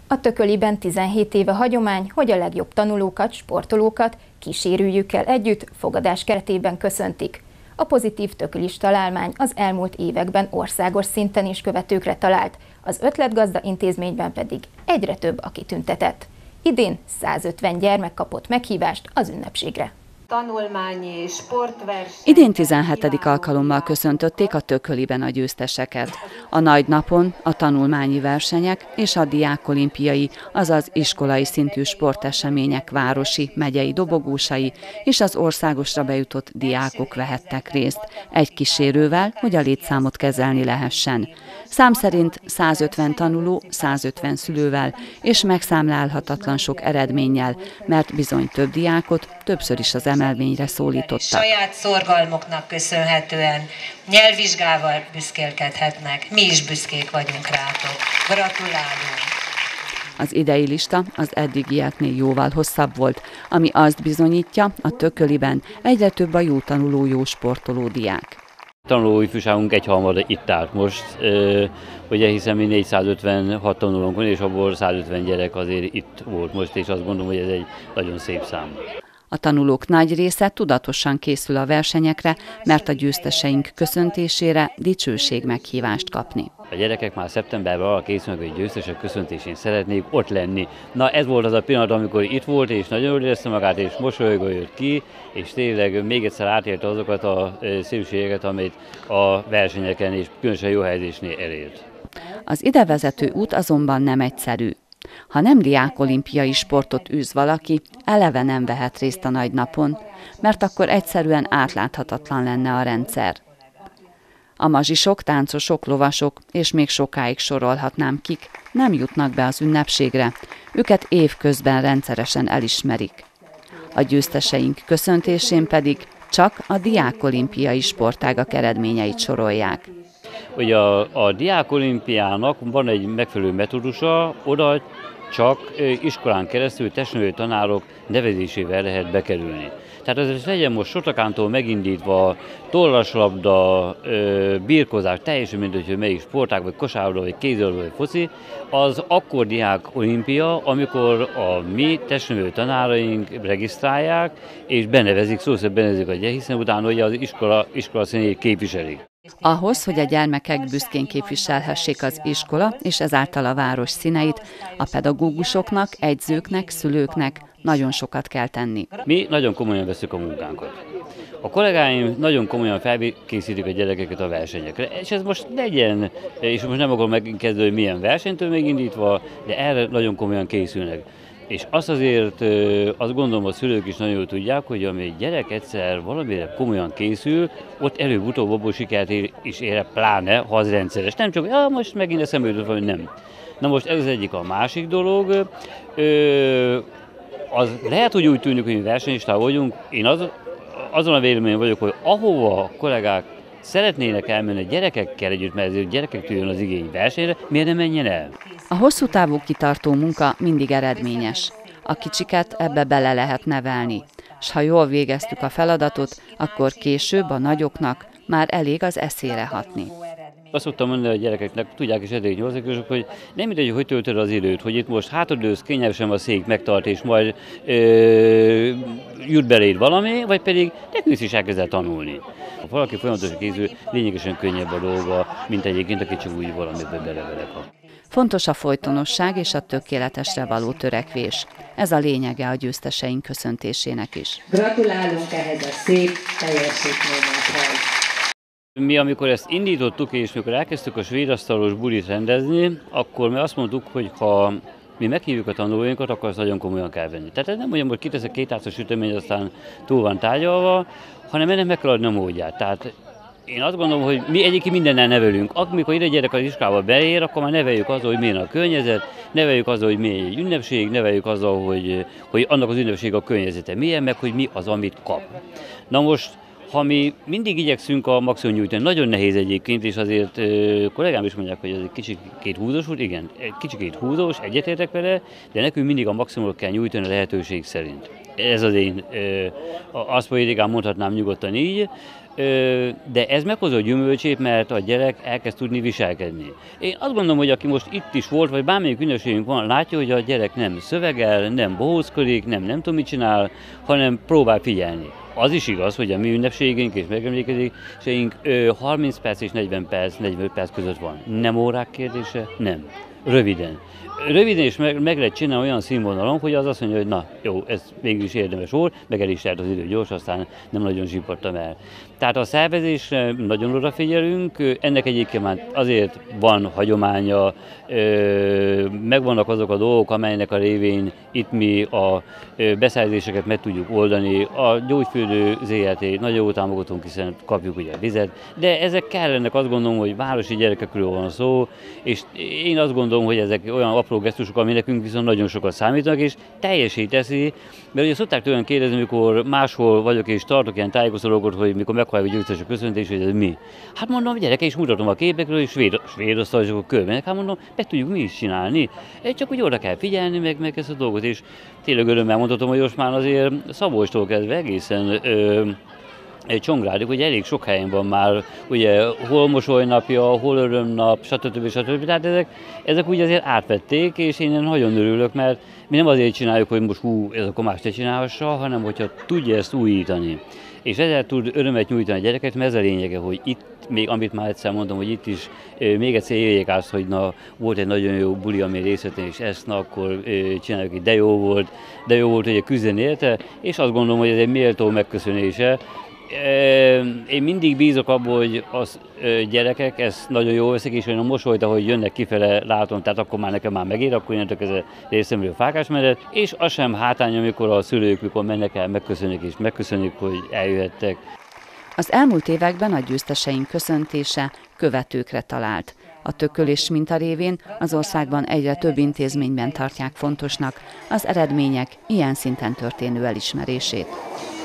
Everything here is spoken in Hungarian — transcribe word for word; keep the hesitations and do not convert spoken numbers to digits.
A Tököliben tizenhét éve hagyomány, hogy a legjobb tanulókat, sportolókat kísérőjükkel együtt fogadás keretében köszöntik. A pozitív tökölis találmány az elmúlt években országos szinten is követőkre talált, az Ötletgazda intézményben pedig egyre több a kitüntetett. Idén százötven gyermek kapott meghívást az ünnepségre. Tanulmányi, sportverseny... Idén tizenhetedik alkalommal köszöntötték a Tököliben a győzteseket. A nagy napon a tanulmányi versenyek és a diákolimpiai, azaz iskolai szintű sportesemények városi, megyei dobogósai és az országosra bejutott diákok vehettek részt, egy kísérővel, hogy a létszámot kezelni lehessen. Szám szerint százötven tanuló, százötven szülővel és megszámlálhatatlan sok eredménnyel, mert bizony több diákot többször is az emelvényre szólítottak. Saját szorgalmuknak köszönhetően nyelvvizsgával büszkélkedhetnek. Mi is büszkék vagyunk rátok. Gratulálunk! Az idei lista az eddigieknél jóval hosszabb volt, ami azt bizonyítja, a Tököliben egyre több a jó tanuló, jó sportoló diák. Tanuló ifjúságunk egyharmada itt állt most, ugye hiszen mi négyszázötvenhat tanulónk van, és abból százötven gyerek azért itt volt most, és azt gondolom, hogy ez egy nagyon szép szám. A tanulók nagy része tudatosan készül a versenyekre, mert a győzteseink köszöntésére dicsőség meghívást kapni. A gyerekek már szeptemberben arra készülnek, hogy győztesek köszöntésén szeretnék ott lenni. Na ez volt az a pillanat, amikor itt volt, és nagyon jól érezte magát, és mosolygva jött ki, és tényleg még egyszer átélte azokat a szépségeket, amit a versenyeken és különösen jó helyezésnél elért. Az ide vezető út azonban nem egyszerű. Ha nem diákolimpiai sportot űz valaki, eleve nem vehet részt a nagy napon, mert akkor egyszerűen átláthatatlan lenne a rendszer. A mazsisok, táncosok, lovasok, és még sokáig sorolhatnám kik, nem jutnak be az ünnepségre, őket évközben rendszeresen elismerik. A győzteseink köszöntésén pedig csak a diákolimpiai sportágak eredményeit sorolják. Ugye a, a diákolimpiának van egy megfelelő metódusa, oda csak iskolán keresztül testnevelő tanárok nevezésével lehet bekerülni. Tehát ez legyen most sotakántól megindítva, tollaslabda, birkozás, teljesen mindegy, hogy melyik sportág, vagy kosárlabda, vagy kézilabda, vagy foci, az akkor diák olimpia, amikor a mi testnevelő tanáraink regisztrálják, és benevezik, szó szerint benevezik a gyerek, hiszen utána ugye az iskola, iskola színét képviselik. Ahhoz, hogy a gyermekek büszkén képviselhessék az iskola és ezáltal a város színeit, a pedagógusoknak, egyzőknek, szülőknek nagyon sokat kell tenni. Mi nagyon komolyan veszük a munkánkat. A kollégáim nagyon komolyan felkészítik a gyerekeket a versenyekre, és ez most legyen, és most nem akarom megkezdeni, hogy milyen versenytől megindítva, de erre nagyon komolyan készülnek. És azt azért, azt gondolom, a szülők is nagyon jól tudják, hogy ami egy gyerek egyszer valamire komolyan készül, ott előbb-utóbb abból sikert is ér, pláne, ha az rendszeres. Nem csak, hogy ah, most megint eszembe jutott, vagy nem. Na most ez az egyik, a másik dolog. Az lehet, hogy úgy tűnik, hogy mi versenyisták vagyunk. Én az, azon a véleményen vagyok, hogy ahova a kollégák szeretnének elmenni a gyerekekkel együtt, mert ezért gyerekek tűjön az igény versenyre, miért nem menjen el? A hosszú távú kitartó munka mindig eredményes. A kicsiket ebbe bele lehet nevelni, s ha jól végeztük a feladatot, akkor később a nagyoknak már elég az eszére hatni. Azt szoktam mondani a gyerekeknek, tudják is eddig nyolc évesek, hogy nem mindegy, hogy töltöd az időt, hogy itt most hátradőlsz, kényelmesen a szék megtart, és majd ö, jut beléd valami, vagy pedig nekünk is elkezdett tanulni. Ha valaki folyamatosan készül, lényegesen könnyebb a dolga, mint egyébként, aki csak úgy valamiben belevelek. Fontos a folytonosság és a tökéletesre való törekvés. Ez a lényege a győzteseink köszöntésének is. Gratulálunk ehhez a szép teljesítményekhez. Mi, amikor ezt indítottuk, és mikor elkezdtük a svédasztalos bulit rendezni, akkor mi azt mondtuk, hogy ha mi meghívjuk a tanulóinkat, akkor azt nagyon komolyan kell venni. Tehát ez nem olyan, hogy kiteszek két tárcas süteményt, aztán túl van tárgyalva, hanem ennek meg kell adni a módját. Tehát én azt gondolom, hogy mi egyébként mindennel nevelünk. Amikor ide gyerek az iskolába beér, akkor már neveljük azzal, hogy milyen a környezet, neveljük azzal, hogy milyen egy ünnepség, neveljük azzal, hogy, hogy annak az ünnepség a környezete milyen, meg hogy mi az, amit kap. Na most, ha mi mindig igyekszünk a maximum nyújtani, nagyon nehéz egyébként, és azért ö, kollégám is mondják, hogy ez egy kicsikét húzós volt, igen, egy kicsikét húzós, egyetértek vele, de nekünk mindig a maximumot kell nyújtani a lehetőség szerint. Ez az én, ö, azt politikán mondhatnám nyugodtan így. de ez meghozza a gyümölcsét, mert a gyerek elkezd tudni viselkedni. Én azt gondolom, hogy aki most itt is volt, vagy bármelyik ünnepségünk van, látja, hogy a gyerek nem szövegel, nem bohózkodik, nem nem tudom mit csinál, hanem próbál figyelni. Az is igaz, hogy a mi ünnepségeink és megemlékezéseink harminc perc és negyven perc, negyvenöt perc között van. Nem órák kérdése? Nem. Röviden. Röviden is meg, meg lehet csinálni olyan színvonalon, hogy az azt mondja, hogy na jó, ez végül is érdemes volt, meg el is járt az idő gyors, aztán nem nagyon zsipattam el. Tehát a szervezésre nagyon odafigyelünk, ennek egyébként már azért van hagyománya, megvannak azok a dolgok, amelynek a révén itt mi a beszerzéseket meg tudjuk oldani. A Gyógyfürdő zé er té nagyon jól támogatunk, hiszen kapjuk ugye a vizet, de ezek kellenek, azt gondolom, hogy városi gyerekekről van szó, és én azt gondolom, hogy ezek olyan apró gesztusok, ami nekünk viszont nagyon sokat számítanak, és teljesé teszi, mert ugye szokták tőlem kérdezni, mikor máshol vagyok és tartok ilyen tájékoztatókat, hogy mikor meghalljuk a győztes a köszöntés, hogy ez mi. Hát mondom, gyereke, és mutatom a képekről, és svéd, svéd asztalosok körbenek, hát mondom, meg tudjuk mi is csinálni, csak úgy oda kell figyelni, meg, meg ezt a dolgot, és tényleg örömmel mondhatom, hogy most már azért Szabolcstól kezdve egészen ö, Csongrádig, ugye elég sok helyen van már, ugye hol mosolynapja, hol örömnap, stb. stb. Tehát ezek, ezek úgy azért átvették, és én nagyon örülök, mert mi nem azért csináljuk, hogy most hú, ez akkor más te csinálhassa, hanem hogyha tudja ezt újítani. És ezzel tud örömet nyújtani a gyereket, mert ez a lényege, hogy itt, még amit már egyszer mondom, hogy itt is még egyszer éljék azt, hogy na, volt egy nagyon jó buli, ami részt vettem, és ezt na, akkor csináljuk, hogy de jó volt, de jó volt, hogy küzdeni érte, és azt gondolom, hogy ez egy méltó megköszönése. Én mindig bízok abból, hogy az gyerekek ezt nagyon jól veszik, és olyan a mosolyt, ahogy jönnek kifele, látom, tehát akkor már nekem már megér, akkor innentől ez a részemről fákásmenet, és az sem hátrány, amikor a szülők, mikor mennek el, megköszönik, és megköszönik, hogy eljöhettek. Az elmúlt években a győzteseink köszöntése követőkre talált. A tökölés minta révén az országban egyre több intézményben tartják fontosnak az eredmények ilyen szinten történő elismerését.